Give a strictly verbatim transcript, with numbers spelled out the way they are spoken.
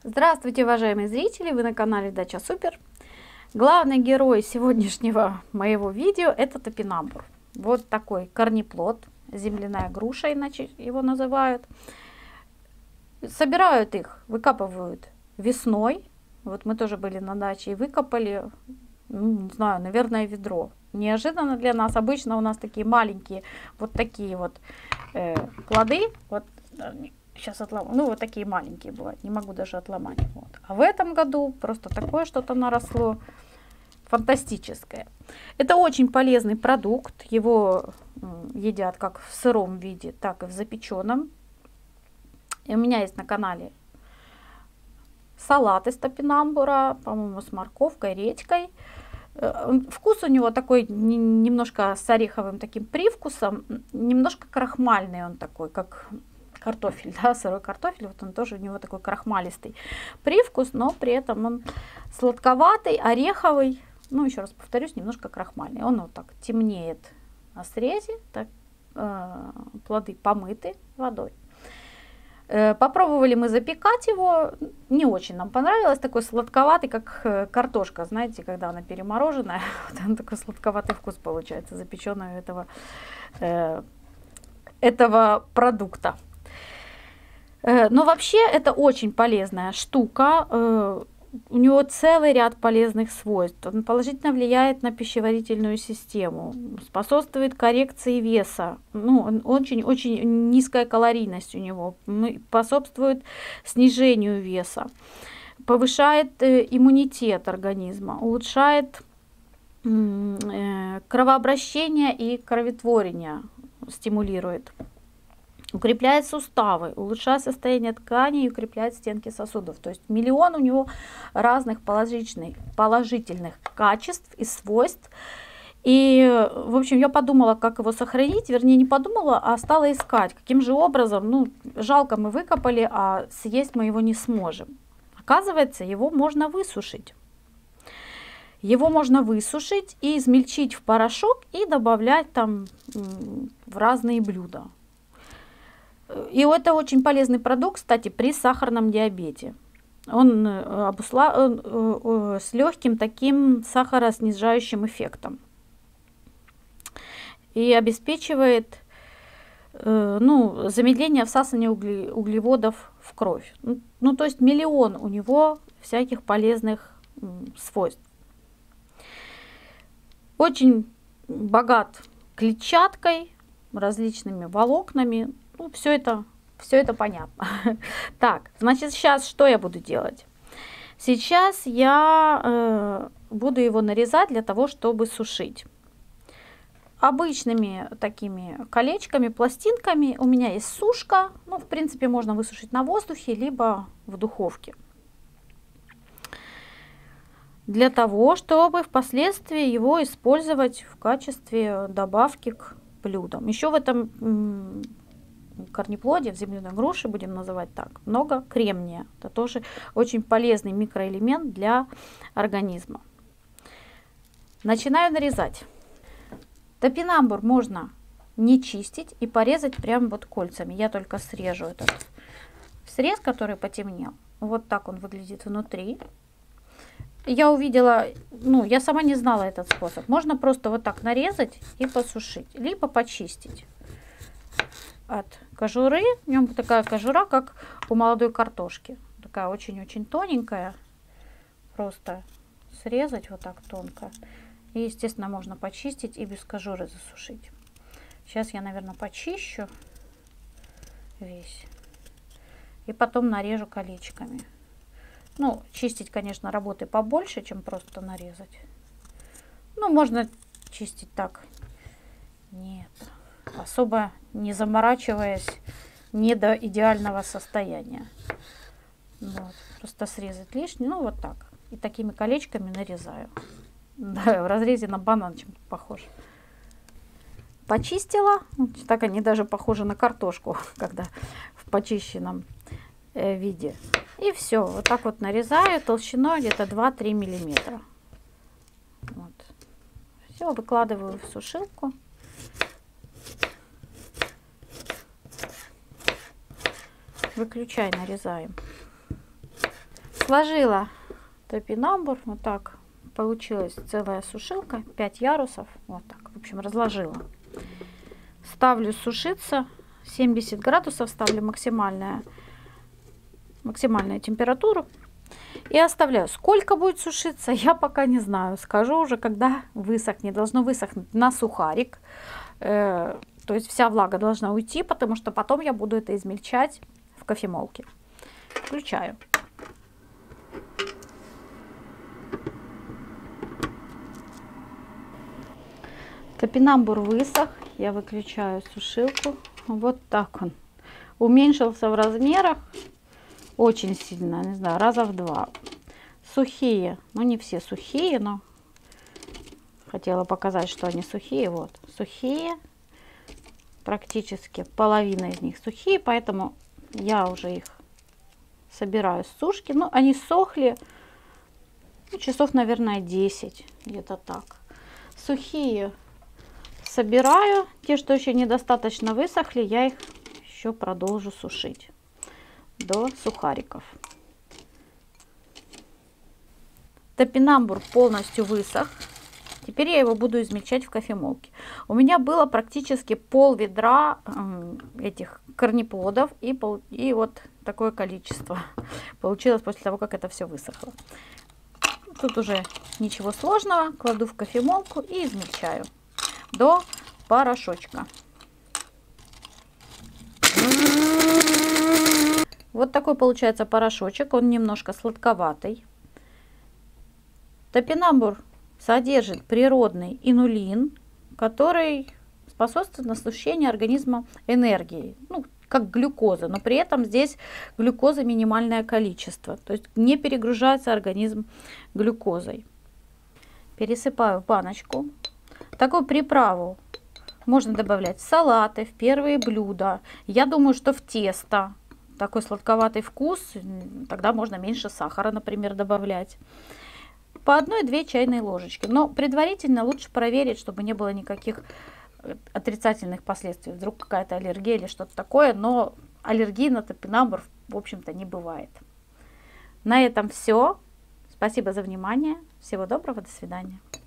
Здравствуйте, уважаемые зрители! Вы на канале Дача Супер. Главный герой сегодняшнего моего видео — это топинамбур. Вот такой корнеплод, земляная груша, иначе его называют. Собирают их, выкапывают весной. Вот мы тоже были на даче и выкопали, ну, не знаю, наверное, ведро. Неожиданно для нас. Обычно у нас такие маленькие, вот такие вот э, плоды. Вот сейчас отломаю. Ну, вот такие маленькие бывают. Не могу даже отломать. Вот. А в этом году просто такое что-то наросло фантастическое. Это очень полезный продукт. Его едят как в сыром виде, так и в запеченном. И у меня есть на канале салат из топинамбура, по-моему, с морковкой, редькой. Вкус у него такой немножко с ореховым таким привкусом, немножко крахмальный он такой, как картофель, да, сырой картофель, вот он тоже у него такой крахмалистый привкус, но при этом он сладковатый, ореховый, ну, еще раз повторюсь, немножко крахмальный. Он вот так темнеет на срезе, так, э, плоды помыты водой. Э, попробовали мы запекать его, не очень нам понравилось, такой сладковатый, как картошка, знаете, когда она перемороженная, вот он такой сладковатый вкус получается, запеченного этого, э, этого продукта. Но вообще это очень полезная штука, у него целый ряд полезных свойств. Он положительно влияет на пищеварительную систему, способствует коррекции веса, ну, очень-очень низкая калорийность у него, способствует снижению веса, повышает иммунитет организма, улучшает кровообращение и кроветворение, стимулирует. Укрепляет суставы, улучшает состояние тканей и укрепляет стенки сосудов. То есть миллион у него разных положительных, положительных качеств и свойств. И, в общем, я подумала, как его сохранить. Вернее, не подумала, а стала искать, каким же образом. Ну, жалко, мы выкопали, а съесть мы его не сможем. Оказывается, его можно высушить. Его можно высушить и измельчить в порошок и добавлять там в разные блюда. И это очень полезный продукт, кстати, при сахарном диабете. Он, обусла... он с легким таким сахароснижающим эффектом. И обеспечивает ну, замедление всасывания угле... углеводов в кровь. Ну, то есть миллион у него всяких полезных свойств. Очень богат клетчаткой, различными волокнами. Ну, все это, все это понятно. Так, значит, сейчас что я буду делать? Сейчас я э, буду его нарезать для того, чтобы сушить. Обычными такими колечками, пластинками. У меня есть сушка. Ну, в принципе, можно высушить на воздухе, либо в духовке. Для того, чтобы впоследствии его использовать в качестве добавки к блюдам. Еще в этом корнеплоде, в земляной груши, будем называть так, много кремния. Это тоже очень полезный микроэлемент для организма. Начинаю нарезать. Топинамбур можно не чистить и порезать прям вот кольцами. Я только срежу этот срез, который потемнел. Вот так он выглядит внутри. Я увидела, ну, я сама не знала этот способ. Можно просто вот так нарезать и посушить, либо почистить от кожуры. В нем такая кожура, как у молодой картошки. Такая очень-очень тоненькая. Просто срезать вот так тонко. И, естественно, можно почистить и без кожуры засушить. Сейчас я, наверное, почищу весь. И потом нарежу колечками. Ну, чистить, конечно, работы побольше, чем просто нарезать. Ну, можно чистить так. Нет. Особо не заморачиваясь, не до идеального состояния. Вот. Просто срезать лишнее. Ну, вот так. И такими колечками нарезаю. Да, в разрезе на банан чем-то похож. Почистила. Так они даже похожи на картошку, когда в почищенном э, виде. И все. Вот так вот нарезаю толщиной где-то два-три миллиметра. Вот. Все, выкладываю в сушилку. Выключай, нарезаем. Сложила топинамбур. Вот так получилась целая сушилка. пять ярусов. Вот так. В общем, разложила. Ставлю сушиться. семьдесят градусов ставлю максимальная, максимальную температуру. И оставляю. Сколько будет сушиться, я пока не знаю. Скажу уже, когда высохнет. Должно высохнуть на сухарик. Э, то есть вся влага должна уйти, потому что потом я буду это измельчать в кофемолке. Включаю. Топинамбур высох. Я выключаю сушилку. Вот так он. Уменьшился в размерах. Очень сильно, не знаю, раза в два. Сухие, ну не все сухие, но хотела показать, что они сухие. Вот, сухие, практически половина из них сухие, поэтому я уже их собираю с сушки. Ну, они сохли, ну, часов, наверное, десять, где-то так. Сухие собираю, те, что еще недостаточно высохли, я их еще продолжу сушить до сухариков. Топинамбур полностью высох. Теперь я его буду измельчать в кофемолке. У меня было практически пол ведра э, этих корнеплодов и, пол, и вот такое количество получилось после того, как это все высохло. Тут уже ничего сложного. Кладу в кофемолку и измельчаю до порошочка. Вот такой получается порошочек, он немножко сладковатый. Топинамбур содержит природный инулин, который способствует насыщению организма энергией, ну, как глюкоза, но при этом здесь глюкоза минимальное количество, то есть не перегружается организм глюкозой. Пересыпаю в баночку. Такую приправу можно добавлять в салаты, в первые блюда. Я думаю, что в тесто. Такой сладковатый вкус, тогда можно меньше сахара, например, добавлять. По одной-две чайные ложечки. Но предварительно лучше проверить, чтобы не было никаких отрицательных последствий. Вдруг какая-то аллергия или что-то такое. Но аллергии на топинамбур, в общем-то, не бывает. На этом все. Спасибо за внимание. Всего доброго. До свидания.